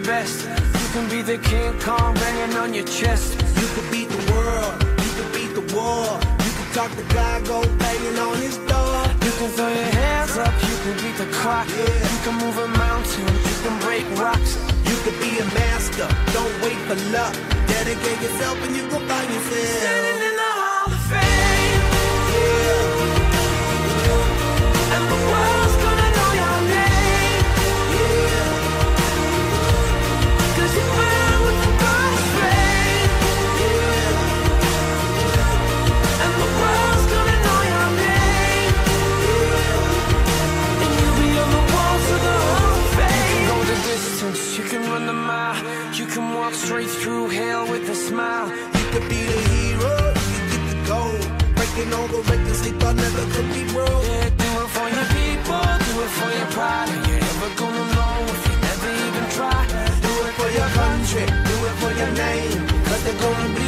best. You can be the King Kong banging on your chest. You could beat the world, you could beat the war. You could talk to God, go banging on his door. You can throw your hands up, you can beat the clock. Yeah. You can move a mountain, you can break rocks. You could be a master, don't wait for luck. Dedicate yourself and you go find yourself. Standing in the Hall of Fame. Yeah. And the world's gonna know your name. Yeah. 'Cause you burn with the God's flame. Yeah. And the world's gonna know your name. And you'll be on the walls of the Hall of Fame. You can go the distance, you can run the mile. You can walk straight through hell with a smile. You could be the hero, you get the gold. Breaking all the records they thought never could be broke. Yeah, do it for your people, do it for your pride. And you're never gonna know if you never even try. Do it for your country, do it for your name. 'Cause they're gonna be